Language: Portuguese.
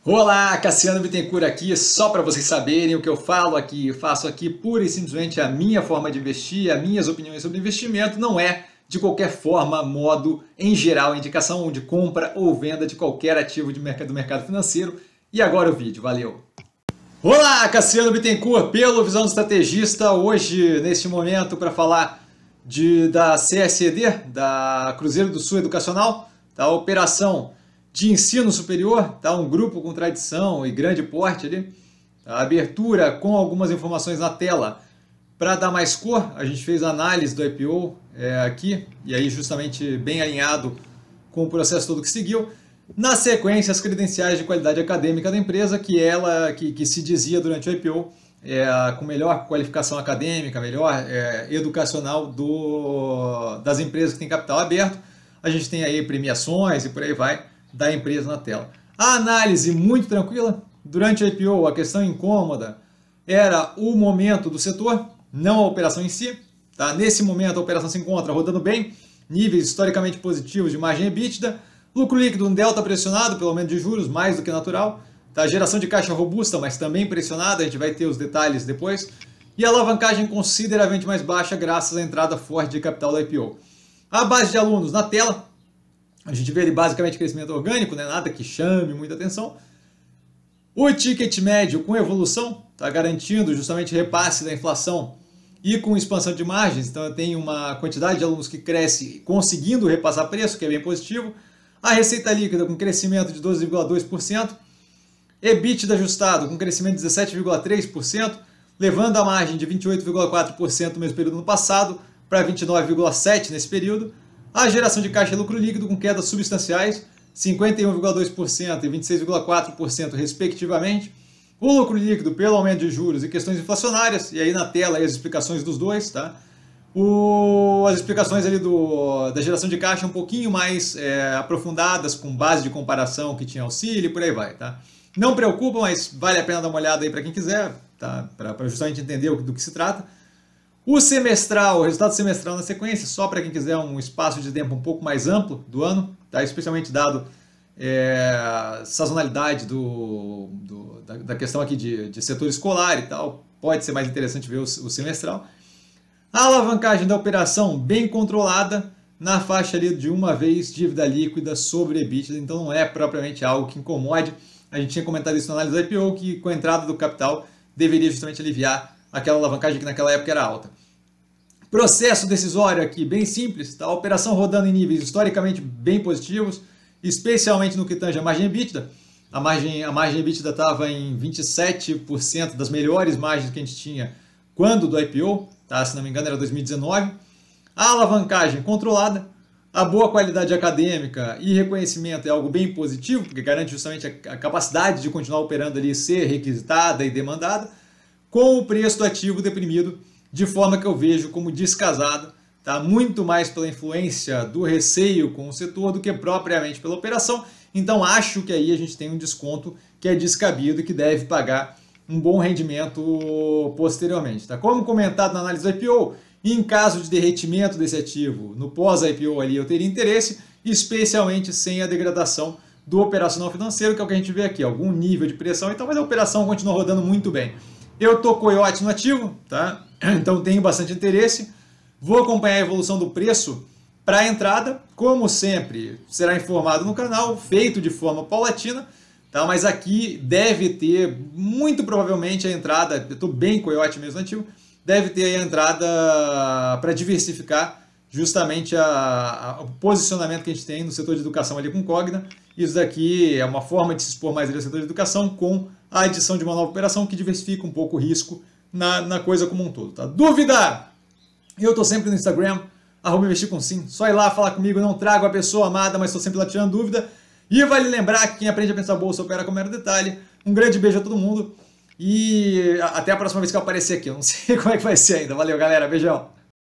Olá, Cassiano Bittencourt aqui, só para vocês saberem o que eu falo aqui, faço aqui pura e simplesmente a minha forma de investir, as minhas opiniões sobre investimento, não é de qualquer forma, modo, em geral, indicação de compra ou venda de qualquer ativo do mercado financeiro. E agora o vídeo, valeu! Olá, Cassiano Bittencourt, pelo Visão do Estrategista, hoje, neste momento, para falar da CSED, da Cruzeiro do Sul Educacional, da operação de ensino superior, tá? Um grupo com tradição e grande porte ali. A abertura com algumas informações na tela para dar mais cor. A gente fez a análise do IPO aqui, e aí justamente bem alinhado com o processo todo que seguiu. Na sequência, as credenciais de qualidade acadêmica da empresa, que se dizia durante o IPO, com melhor qualificação acadêmica, melhor educacional das empresas que têm capital aberto. A gente tem aí premiações e por aí vai, da empresa na tela. A análise muito tranquila. Durante o IPO, a questão incômoda era o momento do setor, não a operação em si. Tá? Nesse momento, a operação se encontra rodando bem, níveis historicamente positivos de margem EBITDA, lucro líquido, um delta pressionado pelo aumento de juros, mais do que natural. Tá? Geração de caixa robusta, mas também pressionada, a gente vai ter os detalhes depois. E a alavancagem consideravelmente mais baixa, graças à entrada forte de capital da IPO. A base de alunos na tela. A gente vê ali basicamente crescimento orgânico, né? Nada que chame muita atenção. O ticket médio com evolução, tá garantindo justamente repasse da inflação e com expansão de margens. Então eu tenho uma quantidade de alunos que cresce conseguindo repassar preço, que é bem positivo. A receita líquida com crescimento de 12,2%. EBITDA ajustado com crescimento de 17,3%, levando a margem de 28,4% no mesmo período do ano passado para 29,7% nesse período. A geração de caixa e lucro líquido com quedas substanciais, 51,2% e 26,4% respectivamente. O lucro líquido pelo aumento de juros e questões inflacionárias, e aí na tela aí as explicações dos dois, tá? As explicações ali da geração de caixa um pouquinho mais aprofundadas, com base de comparação que tinha auxílio e por aí vai, tá? Não preocupa, mas vale a pena dar uma olhada aí para quem quiser, tá? Para justamente entender do que se trata. O resultado semestral na sequência, só para quem quiser um espaço de tempo um pouco mais amplo do ano, tá? Especialmente dado a sazonalidade da questão aqui de setor escolar e tal, pode ser mais interessante ver o semestral. A alavancagem da operação bem controlada, na faixa ali de uma vez dívida líquida sobre EBITDA, então não é propriamente algo que incomode. A gente tinha comentado isso na análise do IPO, que com a entrada do capital deveria justamente aliviar aquela alavancagem que naquela época era alta. Processo decisório aqui bem simples, tá? A operação rodando em níveis historicamente bem positivos, especialmente no que tange a margem EBITDA. A margem EBITDA estava em 27% das melhores margens que a gente tinha quando do IPO, tá? Se não me engano era 2019. A alavancagem controlada, a boa qualidade acadêmica e reconhecimento é algo bem positivo, porque garante justamente a capacidade de continuar operando ali, ser requisitada e demandada, com o preço do ativo deprimido, de forma que eu vejo como descasado, tá? Muito mais pela influência do receio com o setor do que propriamente pela operação. Então acho que aí a gente tem um desconto que é descabido e que deve pagar um bom rendimento posteriormente. Tá? Como comentado na análise do IPO, em caso de derretimento desse ativo no pós-IPO ali eu teria interesse, especialmente sem a degradação do operacional financeiro, que é o que a gente vê aqui, algum nível de pressão, então, mas a operação continua rodando muito bem. Eu tô coiote no ativo, tá? Então tenho bastante interesse. Vou acompanhar a evolução do preço para a entrada. Como sempre, será informado no canal, feito de forma paulatina, tá? Mas aqui deve ter, muito provavelmente, a entrada, eu estou bem coiote mesmo no ativo, deve ter a entrada para diversificar justamente o posicionamento que a gente tem no setor de educação ali com Cogna. Isso daqui é uma forma de se expor mais ali no setor de educação com a adição de uma nova operação que diversifica um pouco o risco na coisa como um todo. Tá? Dúvida? Eu estou sempre no Instagram, @investircomsim. Só ir lá falar comigo, não trago a pessoa amada, mas estou sempre lá tirando dúvida. E vale lembrar que quem aprende a pensar bolsa opera com mero detalhe. Um grande beijo a todo mundo e até a próxima vez que eu aparecer aqui. Eu não sei como é que vai ser ainda. Valeu, galera. Beijão.